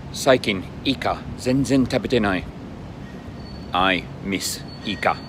最近イカ全然食べてない。I miss イカ。